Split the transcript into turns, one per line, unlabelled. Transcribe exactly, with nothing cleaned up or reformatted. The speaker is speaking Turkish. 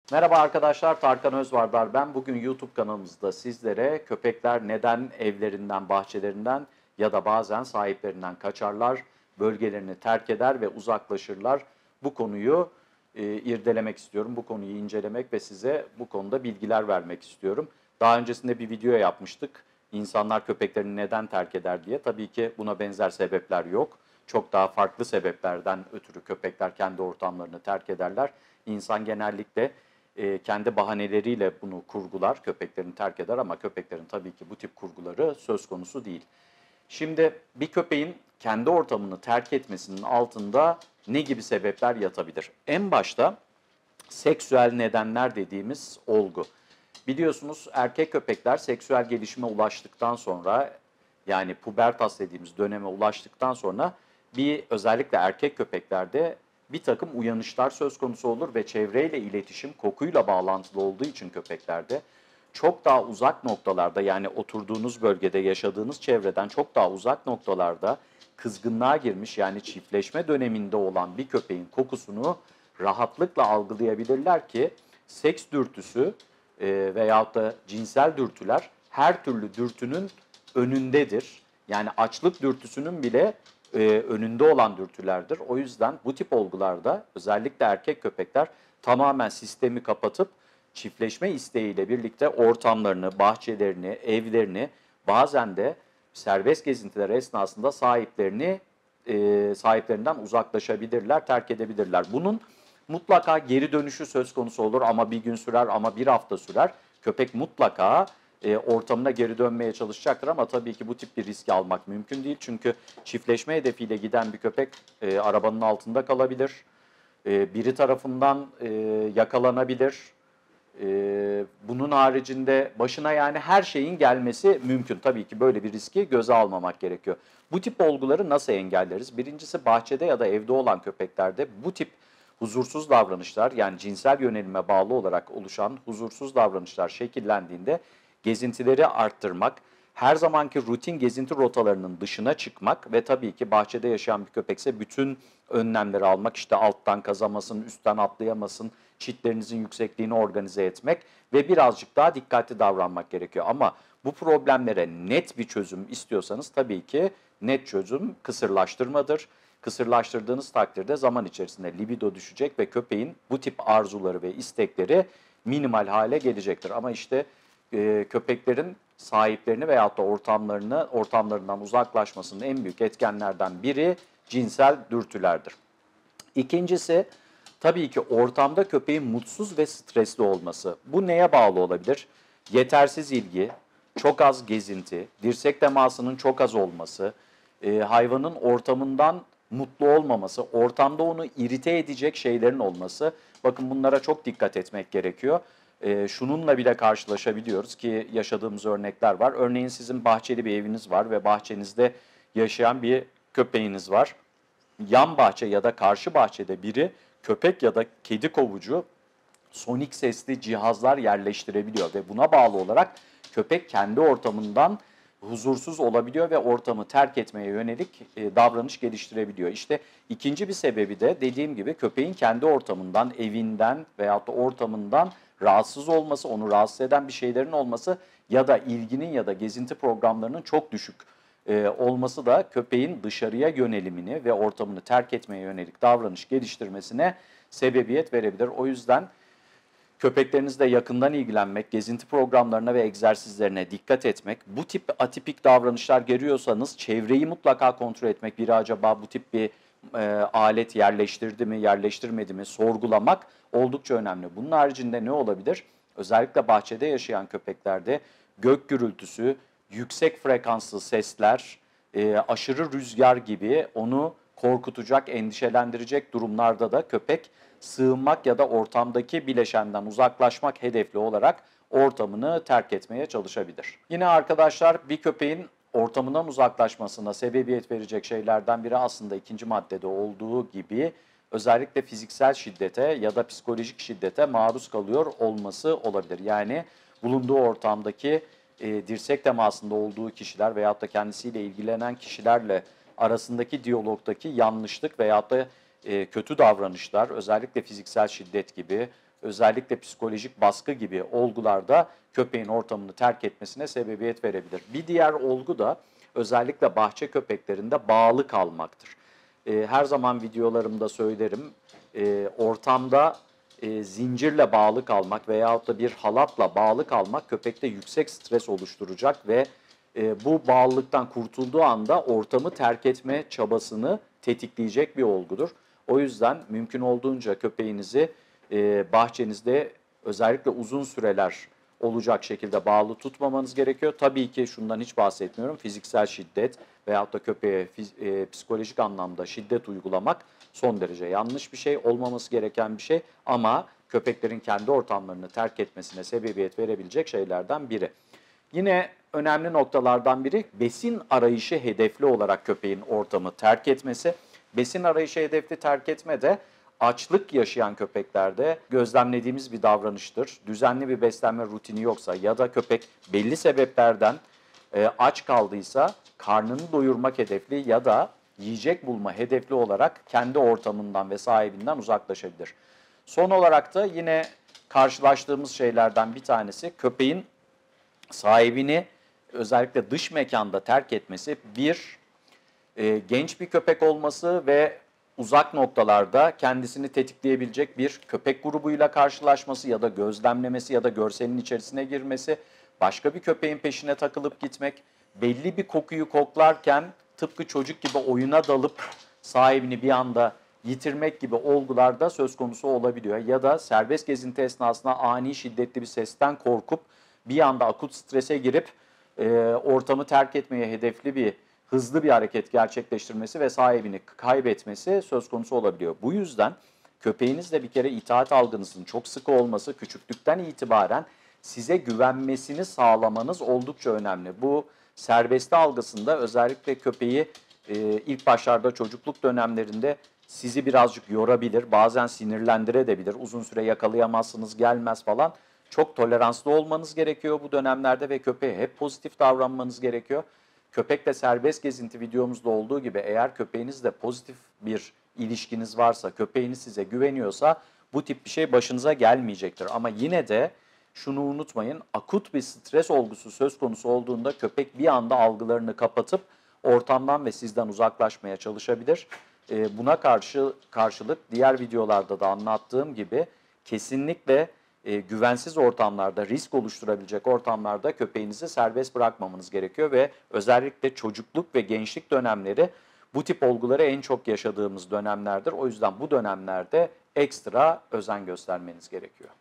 Merhaba arkadaşlar, Tarkan Özvardar ben. Bugün YouTube kanalımızda sizlere köpekler neden evlerinden, bahçelerinden ya da bazen sahiplerinden kaçarlar, bölgelerini terk eder ve uzaklaşırlar. Bu konuyu e, irdelemek istiyorum, bu konuyu incelemek ve size bu konuda bilgiler vermek istiyorum. Daha öncesinde bir video yapmıştık. İnsanlar köpeklerini neden terk eder diye. Tabii ki buna benzer sebepler yok. Çok daha farklı sebeplerden ötürü köpekler kendi ortamlarını terk ederler. İnsan genellikle e, kendi bahaneleriyle bunu kurgular, köpeklerini terk eder ama köpeklerin tabii ki bu tip kurguları söz konusu değil. Şimdi bir köpeğin kendi ortamını terk etmesinin altında ne gibi sebepler yatabilir? En başta seksüel nedenler dediğimiz olgu. Biliyorsunuz erkek köpekler seksüel gelişime ulaştıktan sonra, yani pubertas dediğimiz döneme ulaştıktan sonra bir özellikle erkek köpeklerde bir takım uyanışlar söz konusu olur ve çevreyle iletişim kokuyla bağlantılı olduğu için köpeklerde çok daha uzak noktalarda, yani oturduğunuz bölgede, yaşadığınız çevreden çok daha uzak noktalarda kızgınlığa girmiş, yani çiftleşme döneminde olan bir köpeğin kokusunu rahatlıkla algılayabilirler ki seks dürtüsü e, veyahut da cinsel dürtüler her türlü dürtünün önündedir. Yani açlık dürtüsünün bile e, önünde olan dürtülerdir. O yüzden bu tip olgularda özellikle erkek köpekler tamamen sistemi kapatıp çiftleşme isteğiyle birlikte ortamlarını, bahçelerini, evlerini, bazen de serbest gezintiler esnasında sahiplerini e, sahiplerinden uzaklaşabilirler, terk edebilirler. Bunun mutlaka geri dönüşü söz konusu olur ama bir gün sürer, ama bir hafta sürer. Köpek mutlaka e, ortamına geri dönmeye çalışacaktır ama tabii ki bu tip bir riski almak mümkün değil. Çünkü çiftleşme hedefiyle giden bir köpek e, arabanın altında kalabilir, e, biri tarafından e, yakalanabilir. Ee, bunun haricinde başına yani her şeyin gelmesi mümkün. Tabii ki böyle bir riski göze almamak gerekiyor. Bu tip olguları nasıl engelleriz? Birincisi, bahçede ya da evde olan köpeklerde bu tip huzursuz davranışlar, yani cinsel yönelime bağlı olarak oluşan huzursuz davranışlar şekillendiğinde gezintileri arttırmak, her zamanki rutin gezinti rotalarının dışına çıkmak ve tabii ki bahçede yaşayan bir köpekse bütün önlemleri almak, işte alttan kazamasın, üstten atlayamasın, çitlerinizin yüksekliğini organize etmek ve birazcık daha dikkatli davranmak gerekiyor. Ama bu problemlere net bir çözüm istiyorsanız tabii ki net çözüm kısırlaştırmadır. Kısırlaştırdığınız takdirde zaman içerisinde libido düşecek ve köpeğin bu tip arzuları ve istekleri minimal hale gelecektir. Ama işte e, köpeklerin sahiplerini veyahut da ortamlarını, ortamlarından uzaklaşmasının en büyük etkenlerden biri cinsel dürtülerdir. İkincisi, tabii ki ortamda köpeğin mutsuz ve stresli olması. Bu neye bağlı olabilir? Yetersiz ilgi, çok az gezinti, dirsek temasının çok az olması, e, hayvanın ortamından mutlu olmaması, ortamda onu irite edecek şeylerin olması. Bakın, bunlara çok dikkat etmek gerekiyor. E, şununla bile karşılaşabiliyoruz ki yaşadığımız örnekler var. Örneğin sizin bahçeli bir eviniz var ve bahçenizde yaşayan bir köpeğiniz var. Yan bahçe ya da karşı bahçede biri köpek ya da kedi kovucu sonik sesli cihazlar yerleştirebiliyor ve buna bağlı olarak köpek kendi ortamından huzursuz olabiliyor ve ortamı terk etmeye yönelik e, davranış geliştirebiliyor. İşte ikinci bir sebebi de dediğim gibi köpeğin kendi ortamından, evinden veyahut da ortamından rahatsız olması, onu rahatsız eden bir şeylerin olması ya da ilginin ya da gezinti programlarının çok düşük e, olması da köpeğin dışarıya yönelimini ve ortamını terk etmeye yönelik davranış geliştirmesine sebebiyet verebilir. O yüzden köpeklerinizle yakından ilgilenmek, gezinti programlarına ve egzersizlerine dikkat etmek, bu tip atipik davranışlar görüyorsanız çevreyi mutlaka kontrol etmek, biri acaba bu tip bir e, alet yerleştirdi mi, yerleştirmedi mi sorgulamak oldukça önemli. Bunun haricinde ne olabilir? Özellikle bahçede yaşayan köpeklerde gök gürültüsü, yüksek frekanslı sesler, e, aşırı rüzgar gibi onu korkutacak, endişelendirecek durumlarda da köpek sığınmak ya da ortamdaki bileşenden uzaklaşmak hedefli olarak ortamını terk etmeye çalışabilir. Yine arkadaşlar, bir köpeğin ortamından uzaklaşmasına sebebiyet verecek şeylerden biri aslında ikinci maddede olduğu gibi özellikle fiziksel şiddete ya da psikolojik şiddete maruz kalıyor olması olabilir. Yani bulunduğu ortamdaki e, dirsek temasında olduğu kişiler veyahut da kendisiyle ilgilenen kişilerle arasındaki diyalogdaki yanlışlık veyahut da e, kötü davranışlar, özellikle fiziksel şiddet gibi, özellikle psikolojik baskı gibi olgularda köpeğin ortamını terk etmesine sebebiyet verebilir. Bir diğer olgu da özellikle bahçe köpeklerinde bağlı kalmaktır. E, her zaman videolarımda söylerim, e, ortamda e, zincirle bağlı kalmak veyahut da bir halatla bağlı kalmak köpekte yüksek stres oluşturacak ve e, bu bağlılıktan kurtulduğu anda ortamı terk etme çabasını tetikleyecek bir olgudur. O yüzden mümkün olduğunca köpeğinizi e, bahçenizde özellikle uzun süreler olacak şekilde bağlı tutmamanız gerekiyor. Tabii ki şundan hiç bahsetmiyorum. Fiziksel şiddet veyahut da köpeğe fiz- e, psikolojik anlamda şiddet uygulamak son derece yanlış bir şey, olmaması gereken bir şey ama köpeklerin kendi ortamlarını terk etmesine sebebiyet verebilecek şeylerden biri. Yine önemli noktalardan biri besin arayışı hedefli olarak köpeğin ortamı terk etmesi. Besin arayışı hedefli terk etme de açlık yaşayan köpeklerde gözlemlediğimiz bir davranıştır. Düzenli bir beslenme rutini yoksa ya da köpek belli sebeplerden e, aç kaldıysa karnını doyurmak hedefli ya da yiyecek bulma hedefli olarak kendi ortamından ve sahibinden uzaklaşabilir. Son olarak da yine karşılaştığımız şeylerden bir tanesi köpeğin sahibini özellikle dış mekanda terk etmesi. Bir, e, genç bir köpek olması ve uzak noktalarda kendisini tetikleyebilecek bir köpek grubuyla karşılaşması ya da gözlemlemesi ya da görselin içerisine girmesi, başka bir köpeğin peşine takılıp gitmek, belli bir kokuyu koklarken tıpkı çocuk gibi oyuna dalıp sahibini bir anda yitirmek gibi olgular da söz konusu olabiliyor. Ya da serbest gezinti esnasında ani şiddetli bir sesten korkup bir anda akut strese girip e, ortamı terk etmeye hedefli bir hızlı bir hareket gerçekleştirmesi ve sahibini kaybetmesi söz konusu olabiliyor. Bu yüzden köpeğinizle bir kere itaat algınızın çok sıkı olması, küçüklükten itibaren size güvenmesini sağlamanız oldukça önemli. Bu serbestli algısında özellikle köpeği e, ilk başlarda çocukluk dönemlerinde sizi birazcık yorabilir, bazen sinirlendirebilir, uzun süre yakalayamazsınız, gelmez falan. Çok toleranslı olmanız gerekiyor bu dönemlerde ve köpeğe hep pozitif davranmanız gerekiyor. Köpekle serbest gezinti videomuzda olduğu gibi eğer köpeğinizle pozitif bir ilişkiniz varsa, köpeğiniz size güveniyorsa bu tip bir şey başınıza gelmeyecektir. Ama yine de şunu unutmayın, akut bir stres olgusu söz konusu olduğunda köpek bir anda algılarını kapatıp ortamdan ve sizden uzaklaşmaya çalışabilir. Ee, Buna karşı karşılık diğer videolarda da anlattığım gibi kesinlikle e, güvensiz ortamlarda, risk oluşturabilecek ortamlarda köpeğinizi serbest bırakmamanız gerekiyor ve özellikle çocukluk ve gençlik dönemleri bu tip olguları en çok yaşadığımız dönemlerdir. O yüzden bu dönemlerde ekstra özen göstermeniz gerekiyor.